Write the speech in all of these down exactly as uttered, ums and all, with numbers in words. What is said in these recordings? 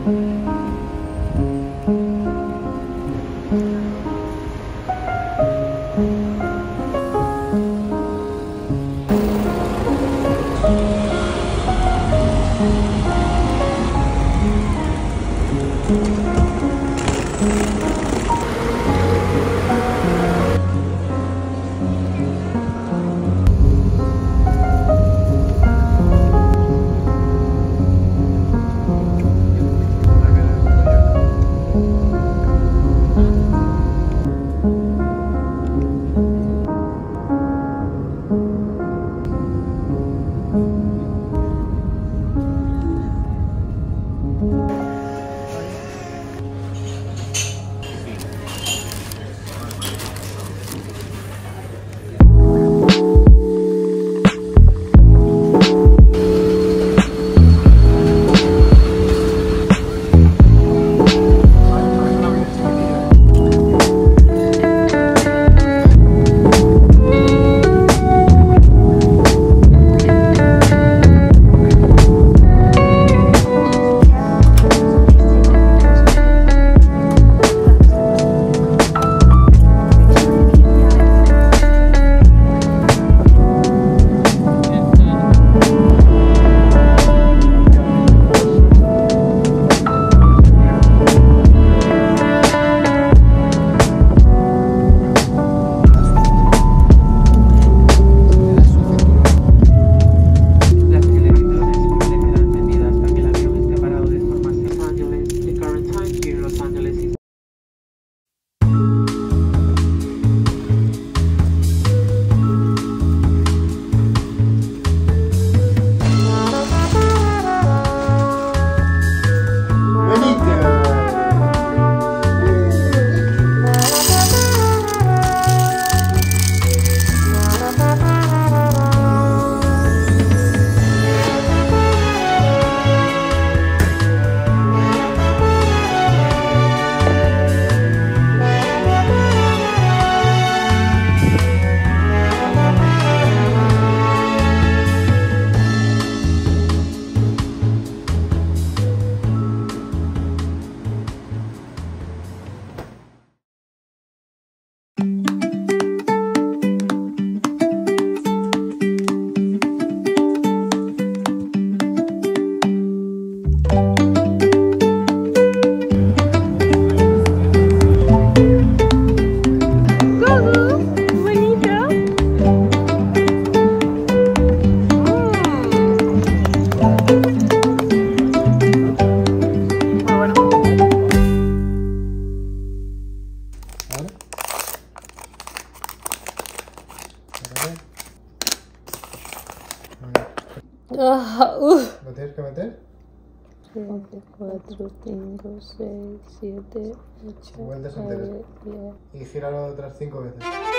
Ah, uh. ¿Lo tienes que meter? tres, cuatro, cinco, seis, siete, ocho, Vueltas nueve, enteras. diez. Y gíralo otras cinco veces.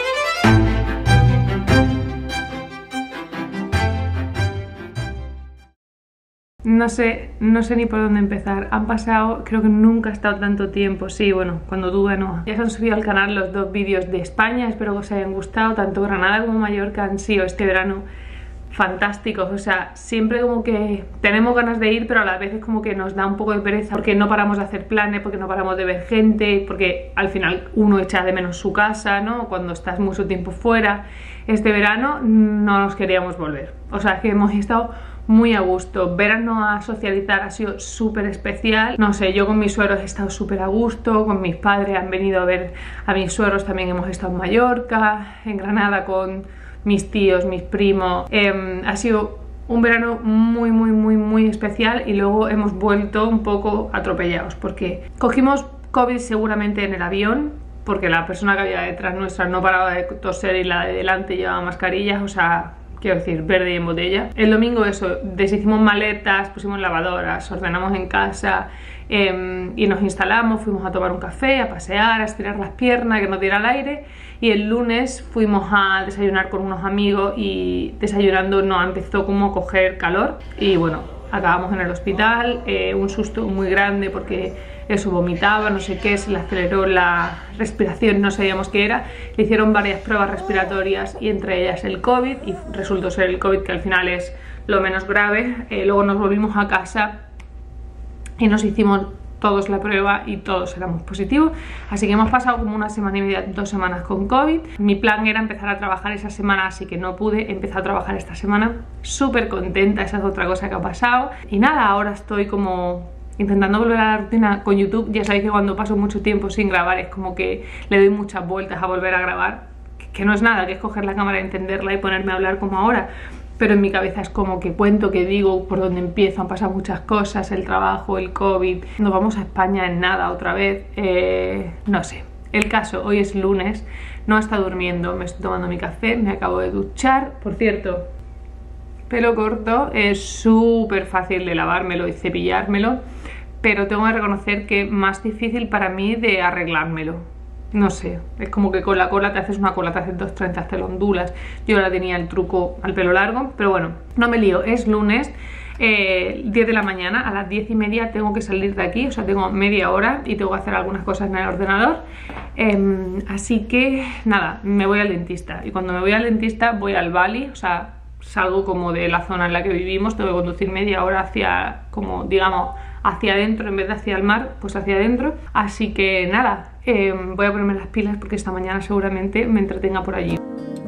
No sé, no sé ni por dónde empezar. Han pasado, creo que nunca ha estado tanto tiempo. Sí, bueno, cuando tuve no. Ya se han subido al canal los dos vídeos de España. Espero que os hayan gustado. Tanto Granada como Mallorca han sido este verano fantásticos. O sea, siempre como que tenemos ganas de ir, pero a la vez es como que nos da un poco de pereza porque no paramos de hacer planes, porque no paramos de ver gente, porque al final uno echa de menos su casa, ¿no? Cuando estás mucho tiempo fuera. Este verano no nos queríamos volver. O sea, que hemos estado muy a gusto. Verano a socializar ha sido súper especial. No sé, yo con mis suegros he estado súper a gusto, con mis padres han venido a ver a mis suegros, también hemos estado en Mallorca, en Granada con mis tíos, mis primos. Eh, ha sido un verano muy, muy, muy, muy especial y luego hemos vuelto un poco atropellados porque cogimos COVID seguramente en el avión, porque la persona que había detrás nuestra no paraba de toser y la de delante llevaba mascarillas, o sea, quiero decir, verde y en botella. El domingo eso, deshicimos maletas, pusimos lavadoras, ordenamos en casa eh, y nos instalamos, fuimos a tomar un café, a pasear, a estirar las piernas, que nos diera el aire. Y el lunes fuimos a desayunar con unos amigos y desayunando nos empezó como a coger calor y bueno, acabamos en el hospital, eh, un susto muy grande porque eso, vomitaba, no sé qué, se le aceleró la respiración, no sabíamos qué era. Le hicieron varias pruebas respiratorias y entre ellas el COVID y resultó ser el COVID, que al final es lo menos grave. Eh, luego nos volvimos a casa y nos hicimos todos la prueba y todos éramos positivos, así que hemos pasado como una semana y media, dos semanas con COVID. Mi plan era empezar a trabajar esa semana, así que no pude empezar a trabajar esta semana. Súper contenta, esa es otra cosa que ha pasado. Y nada, ahora estoy como intentando volver a la rutina con YouTube. Ya sabéis que cuando paso mucho tiempo sin grabar es como que le doy muchas vueltas a volver a grabar, que no es nada, que es coger la cámara, encenderla y ponerme a hablar como ahora. Pero en mi cabeza es como que cuento, que digo, por dónde empiezo, han pasado muchas cosas, el trabajo, el COVID, nos vamos a España en nada otra vez, eh, no sé. El caso, hoy es lunes, no está durmiendo, me estoy tomando mi café, me acabo de duchar. Por cierto, pelo corto, es súper fácil de lavármelo y cepillármelo, pero tengo que reconocer que es más difícil para mí de arreglármelo. No sé, es como que con la cola te haces una cola, te haces dos treintas, te lo ondulas. Yo ahora tenía el truco al pelo largo, pero bueno, no me lío, es lunes, eh, diez de la mañana, a las diez y media tengo que salir de aquí, o sea, tengo media hora y tengo que hacer algunas cosas en el ordenador. Eh, así que, nada, me voy al dentista. Y cuando me voy al dentista voy al Bali, o sea, salgo como de la zona en la que vivimos, tengo que conducir media hora hacia, como digamos, hacia adentro en vez de hacia el mar, pues hacia adentro. Así que nada, eh, voy a ponerme las pilas porque esta mañana seguramente me entretenga por allí.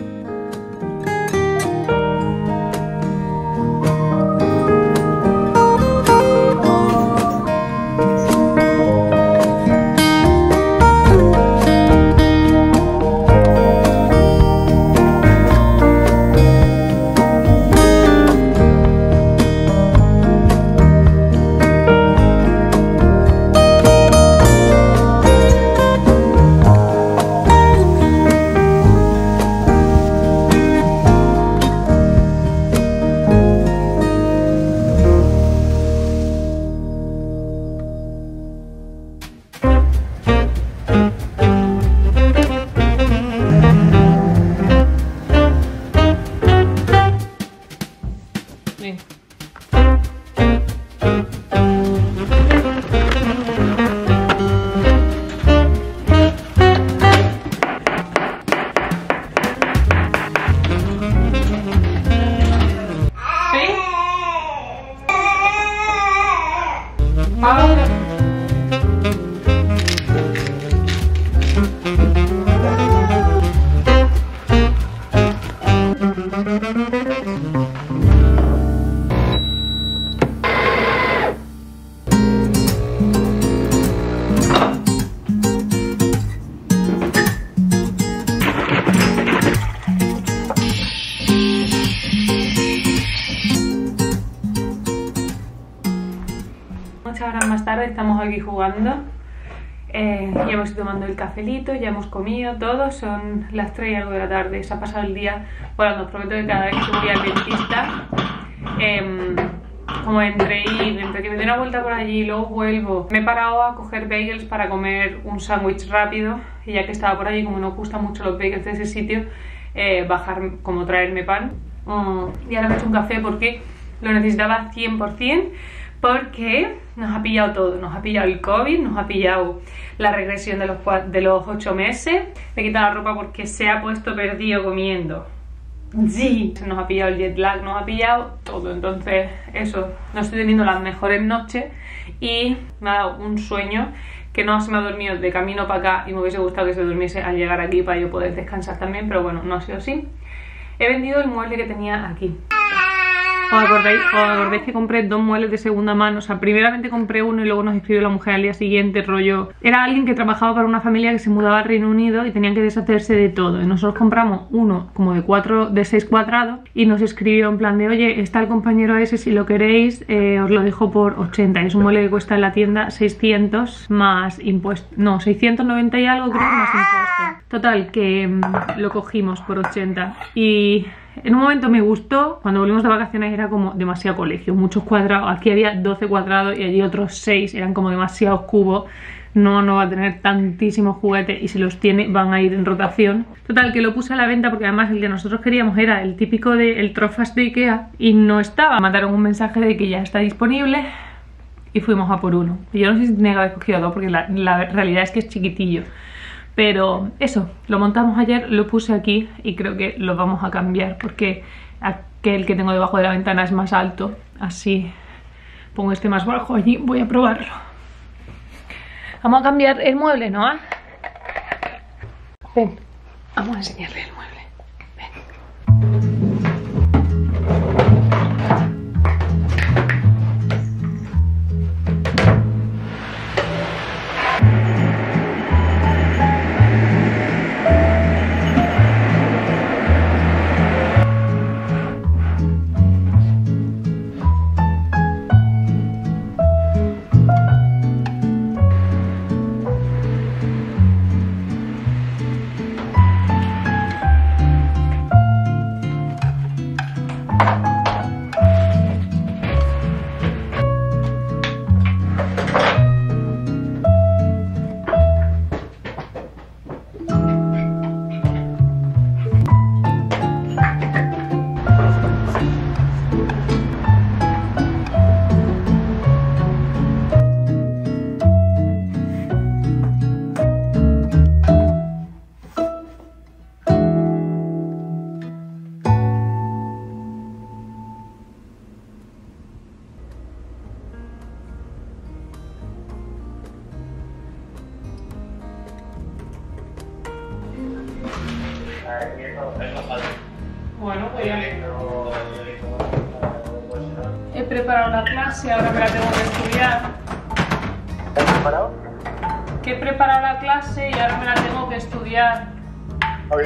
Muchas horas más tarde estamos aquí jugando, eh, ya hemos ido tomando el cafelito, ya hemos comido todo, son las tres y algo de la tarde, se ha pasado el día volando. Os prometo que cada vez que voy al dentista, eh, como entre ir, entre que me dé una vuelta por allí y luego vuelvo, me he parado a coger bagels para comer un sándwich rápido, y ya que estaba por allí, como no gustan mucho los bagels de ese sitio, eh, bajar, como traerme pan. Mm, y ahora me he hecho un café porque lo necesitaba cien por cien, porque nos ha pillado todo, nos ha pillado el COVID, nos ha pillado la regresión de los, de los ocho meses, me he quitado la ropa porque se ha puesto perdido comiendo. Sí, nos ha pillado el jet lag, nos ha pillado todo, entonces eso, no estoy teniendo las mejores noches y me ha dado un sueño que no se me ha dormido de camino para acá y me hubiese gustado que se durmiese al llegar aquí para yo poder descansar también, pero bueno, no ha sido así. He vendido el mueble que tenía aquí. ¿Os acordáis? ¿Os acordáis que compré dos muebles de segunda mano? O sea, primeramente compré uno y luego nos escribió la mujer al día siguiente, rollo... Era alguien que trabajaba para una familia que se mudaba al Reino Unido y tenían que deshacerse de todo. Y nosotros compramos uno como de cuatro, de seis cuadrados y nos escribió en plan de, oye, está el compañero ese, si lo queréis, eh, os lo dejo por ochenta. Es un mueble que cuesta en la tienda seiscientos más impuestos. No, seiscientos noventa y algo creo, más impuestos. Total, que mmm, lo cogimos por ochenta. Y... en un momento me gustó, cuando volvimos de vacaciones era como demasiado colegio, muchos cuadrados, aquí había doce cuadrados y allí otros seis, eran como demasiados cubos, no, no va a tener tantísimos juguetes y si los tiene van a ir en rotación. Total, que lo puse a la venta porque además el que nosotros queríamos era el típico de el Trofast de Ikea y no estaba. Mandaron un mensaje de que ya está disponible y fuimos a por uno. Y yo no sé si tenía que haber cogido dos porque la, la realidad es que es chiquitillo. Pero eso, lo montamos ayer, lo puse aquí y creo que lo vamos a cambiar porque aquel que tengo debajo de la ventana es más alto, así pongo este más bajo allí, voy a probarlo. Vamos a cambiar el mueble, ¿no? Ven, vamos a enseñarle el mueble. Ven. Bueno, pues ya he preparado la clase, ahora me la tengo que estudiar. ¿Has preparado? Que he preparado la clase y ahora me la tengo que estudiar. Ok.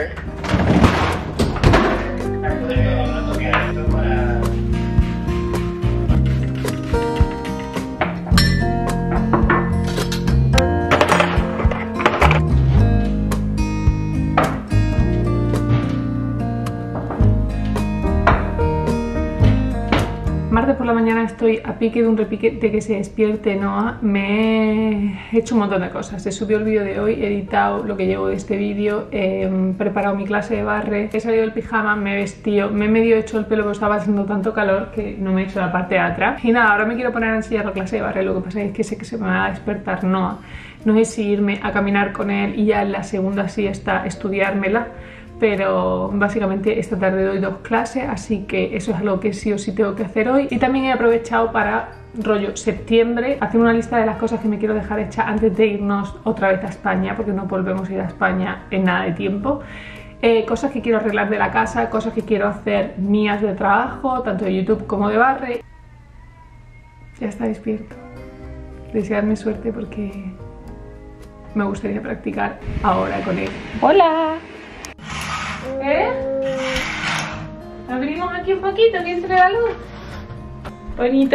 Martes por la mañana estoy a pique de un repique de que se despierte Noah. Me he hecho un montón de cosas. He subido el vídeo de hoy, he editado lo que llevo de este vídeo, he preparado mi clase de barre, he salido del pijama, me he vestido, me he medio hecho el pelo porque estaba haciendo tanto calor que no me he hecho la parte de atrás. Y nada, ahora me quiero poner a enseñar la clase de barre. Lo que pasa es que sé que se me va a despertar Noah. No sé si irme a caminar con él y ya en la segunda siesta estudiármela. Pero básicamente esta tarde doy dos clases, así que eso es algo que sí o sí tengo que hacer hoy. Y también he aprovechado para, rollo septiembre, hacer una lista de las cosas que me quiero dejar hecha antes de irnos otra vez a España, porque no volvemos a ir a España en nada de tiempo. Eh, cosas que quiero arreglar de la casa, cosas que quiero hacer mías de trabajo, tanto de YouTube como de barre. Ya está despierto. Deseadme suerte porque me gustaría practicar ahora con él. ¡Hola! ¿Eh? Abrimos aquí un poquito, que entre la luz. ¿Bonito?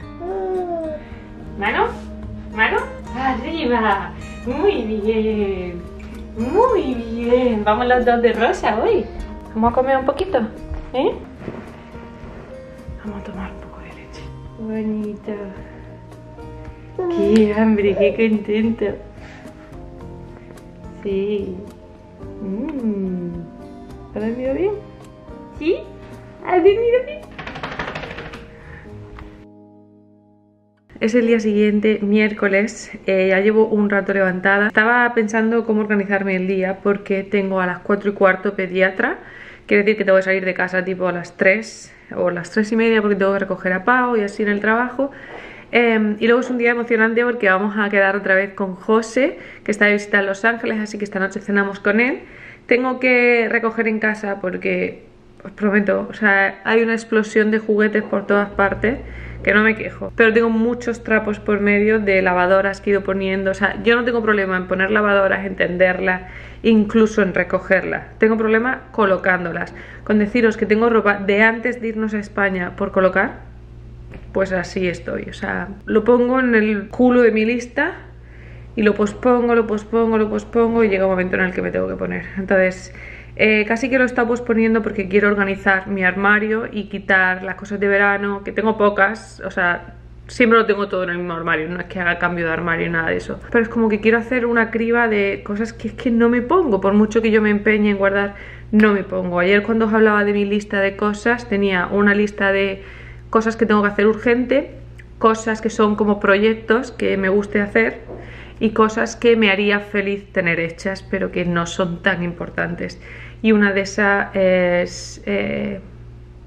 ¿Mano? ¿Mano? ¡Arriba! Muy bien. Muy bien. Vamos los dos de rosa hoy. Vamos a comer un poquito, ¿eh? Vamos a tomar un poco de leche. Bonito. ¡Qué hambre! ¡Qué contento! Sí. Mmm. ¿Has dormido bien? ¿Sí? ¿Has dormido bien? Es el día siguiente, miércoles, eh, ya llevo un rato levantada. Estaba pensando cómo organizarme el día porque tengo a las cuatro y cuarto pediatra. Quiere decir que tengo que salir de casa tipo a las tres o las tres y media porque tengo que recoger a Pau y así en el trabajo. Eh, y luego es un día emocionante porque vamos a quedar otra vez con José, que está de visita en Los Ángeles, así que esta noche cenamos con él. Tengo que recoger en casa porque, os prometo, o sea, hay una explosión de juguetes por todas partes, que no me quejo. Pero tengo muchos trapos por medio de lavadoras que he ido poniendo. O sea, yo no tengo problema en poner lavadoras, en tenderlas, incluso en recogerlas. Tengo problema colocándolas. Con deciros que tengo ropa de antes de irnos a España por colocar, pues así estoy. O sea, lo pongo en el culo de mi lista y lo pospongo, lo pospongo, lo pospongo y llega un momento en el que me tengo que poner. Entonces, eh, casi que lo está posponiendo porque quiero organizar mi armario y quitar las cosas de verano, que tengo pocas, o sea, siempre lo tengo todo en el mismo armario, no es que haga cambio de armario, nada de eso. Pero es como que quiero hacer una criba de cosas que es que no me pongo, por mucho que yo me empeñe en guardar, no me pongo. Ayer cuando os hablaba de mi lista de cosas, tenía una lista de cosas que tengo que hacer urgente, cosas que son como proyectos que me guste hacer y cosas que me haría feliz tener hechas pero que no son tan importantes. Y una de esas es eh,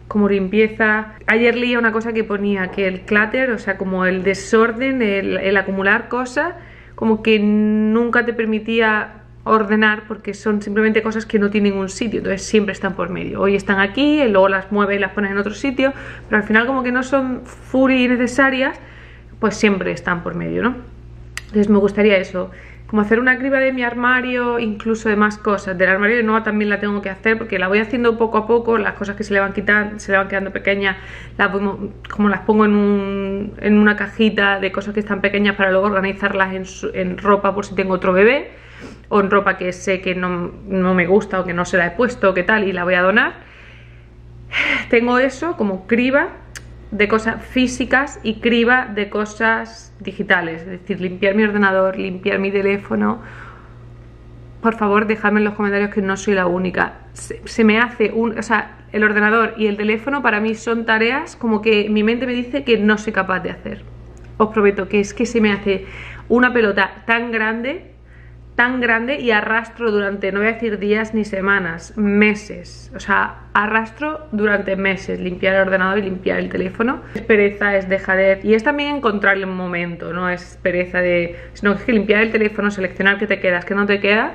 como limpieza. Ayer leía una cosa que ponía que el clutter, o sea, como el desorden, el, el acumular cosas, como que nunca te permitía ordenar porque son simplemente cosas que no tienen un sitio, entonces siempre están por medio. Hoy están aquí, luego las mueves y las pones en otro sitio, pero al final como que no son full y necesarias, pues siempre están por medio, ¿no? Entonces me gustaría eso, como hacer una criba de mi armario, incluso de más cosas. Del armario de Noah también la tengo que hacer porque la voy haciendo poco a poco. Las cosas que se le van quitando, se le van quedando pequeñas, las voy, como las pongo en, un, en una cajita de cosas que están pequeñas para luego organizarlas en, su, en ropa por si tengo otro bebé, o en ropa que sé que no, no me gusta o que no se la he puesto o qué tal y la voy a donar. Tengo eso como criba de cosas físicas y criba de cosas digitales, es decir, limpiar mi ordenador, limpiar mi teléfono. Por favor, dejadme en los comentarios que no soy la única. Se, se me hace un... O sea, el ordenador y el teléfono para mí son tareas como que mi mente me dice que no soy capaz de hacer. Os prometo que es que se me hace una pelota tan grande, tan grande y arrastro durante, no voy a decir días ni semanas, meses. O sea, arrastro durante meses limpiar el ordenador y limpiar el teléfono. Es pereza, es dejadez y es también encontrarle un momento, no es pereza de... Sino que es que limpiar el teléfono, seleccionar qué te quedas, qué no te queda,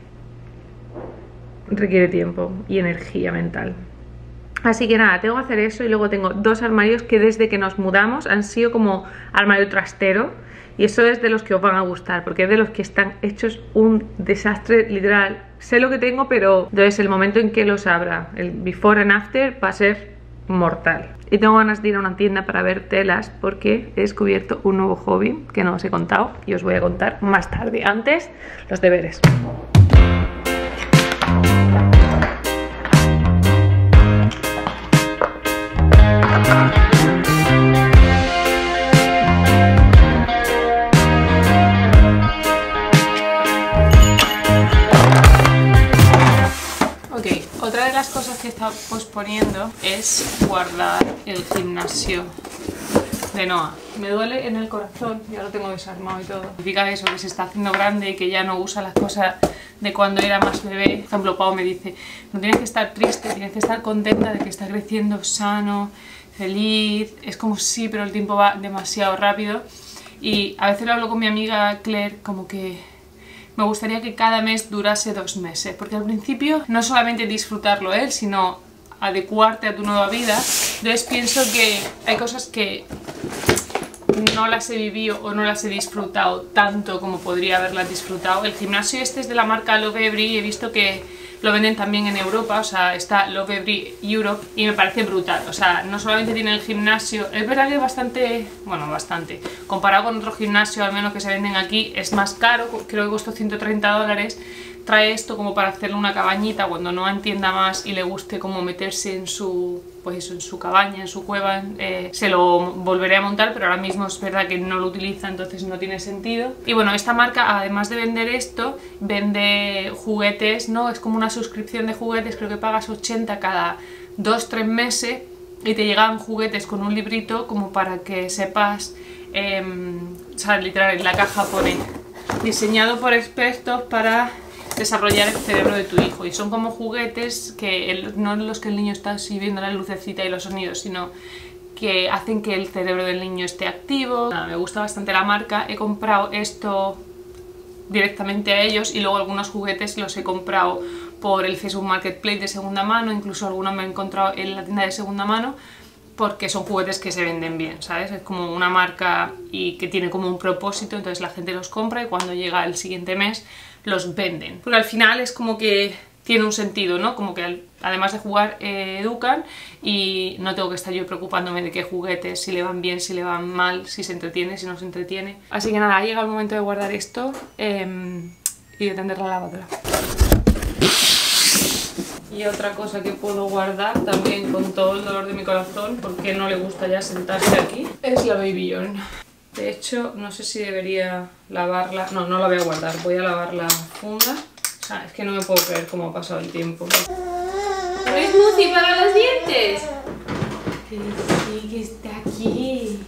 requiere tiempo y energía mental. Así que nada, tengo que hacer eso y luego tengo dos armarios que desde que nos mudamos han sido como armario trastero. Y eso es de los que os van a gustar, porque es de los que están hechos un desastre literal. Sé lo que tengo, pero entonces el momento en que los abra, el before and after, va a ser mortal. Y tengo ganas de ir a una tienda para ver telas, porque he descubierto un nuevo hobby que no os he contado y os voy a contar más tarde. Antes, los deberes. Otra de las cosas que he estado posponiendo es guardar el gimnasio de Noah. Me duele en el corazón, ya lo tengo desarmado y todo. Significa eso, que se está haciendo grande y que ya no usa las cosas de cuando era más bebé. Por ejemplo, Pau me dice, no tienes que estar triste, tienes que estar contenta de que está creciendo sano, feliz. Es como sí, pero el tiempo va demasiado rápido. Y a veces lo hablo con mi amiga Claire, como que me gustaría que cada mes durase dos meses, porque al principio no solamente disfrutarlo él, sino adecuarte a tu nueva vida. Entonces pienso que hay cosas que no las he vivido o no las he disfrutado tanto como podría haberlas disfrutado. El gimnasio este es de la marca Lovevery y he visto que lo venden también en Europa, o sea, está Lovevery Europe y me parece brutal. O sea, no solamente tiene el gimnasio, es verdad que es bastante, bueno, bastante, comparado con otro gimnasio, al menos que se venden aquí, es más caro, creo que costó ciento treinta dólares. Trae esto como para hacerle una cabañita cuando no entienda más y le guste como meterse en su, pues eso, en su cabaña, en su cueva. Eh, se lo volveré a montar, pero ahora mismo es verdad que no lo utiliza, entonces no tiene sentido. Y bueno, esta marca, además de vender esto, vende juguetes, ¿no? Es como una suscripción de juguetes, creo que pagas ochenta cada dos tres meses y te llegan juguetes con un librito como para que sepas, eh, o sea, literal, en la caja pone diseñado por expertos para desarrollar el cerebro de tu hijo, y son como juguetes que el, no los que el niño está así viendo la lucecita y los sonidos, sino que hacen que el cerebro del niño esté activo. Nada, me gusta bastante la marca, he comprado esto directamente a ellos y luego algunos juguetes los he comprado por el Facebook Marketplace de segunda mano, incluso algunos me he encontrado en la tienda de segunda mano, porque son juguetes que se venden bien, ¿sabes? Es como una marca y que tiene como un propósito, entonces la gente los compra y cuando llega el siguiente mes los venden. Porque al final es como que tiene un sentido, ¿no? Como que al, además de jugar, eh, educan y no tengo que estar yo preocupándome de qué juguetes, si le van bien, si le van mal, si se entretiene, si no se entretiene. Así que nada, ha llegado el momento de guardar esto eh, y de tender la lavadora. Y otra cosa que puedo guardar también con todo el dolor de mi corazón, porque no le gusta ya sentarse aquí, es la Baby John. De hecho, no sé si debería lavarla. No, no la voy a guardar, voy a lavar la funda. O sea, es que no me puedo creer cómo ha pasado el tiempo. ¿No es smoothie para los dientes? Que sí, que está aquí.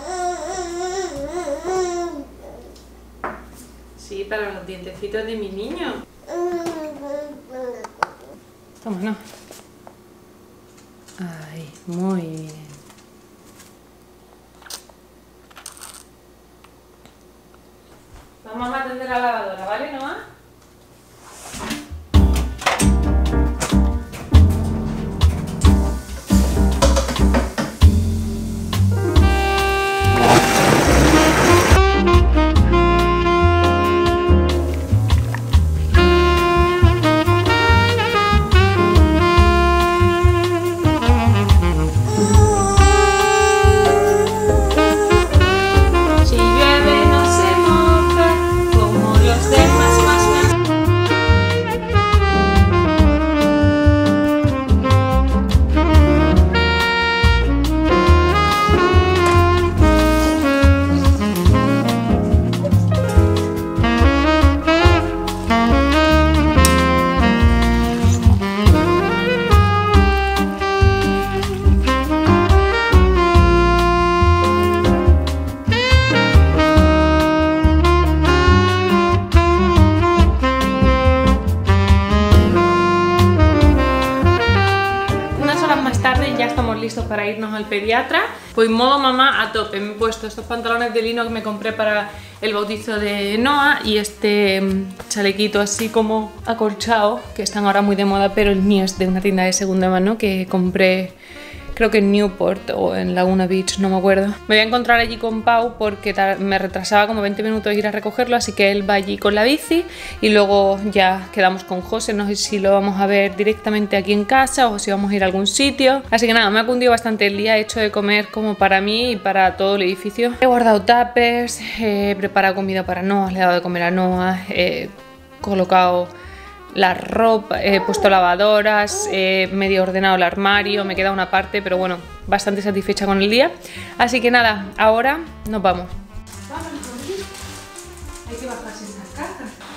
Sí, para los dientecitos de mi niño. Toma, no. Ay, muy bien. Vamos a atender la lavadora, ¿vale, Noah? Listos para irnos al pediatra. Pues modo mamá a tope. Me he puesto estos pantalones de lino que me compré para el bautizo de Noah y este chalequito así como acolchado, que están ahora muy de moda, pero el mío es de una tienda de segunda mano que compré, creo que en Newport o en Laguna Beach, no me acuerdo. Me voy a encontrar allí con Pau porque me retrasaba como veinte minutos ir a recogerlo, así que él va allí con la bici y luego ya quedamos con José. No sé si lo vamos a ver directamente aquí en casa o si vamos a ir a algún sitio. Así que nada, me ha cundido bastante el día, he hecho de comer como para mí y para todo el edificio. He guardado tuppers, he preparado comida para Noah, le he dado de comer a Noah, he colocado la ropa, he puesto lavadoras, he medio ordenado el armario, me queda una parte, pero bueno, bastante satisfecha con el día. Así que nada, ahora nos vamos. Vámonos, hay que bajarse estas cajas.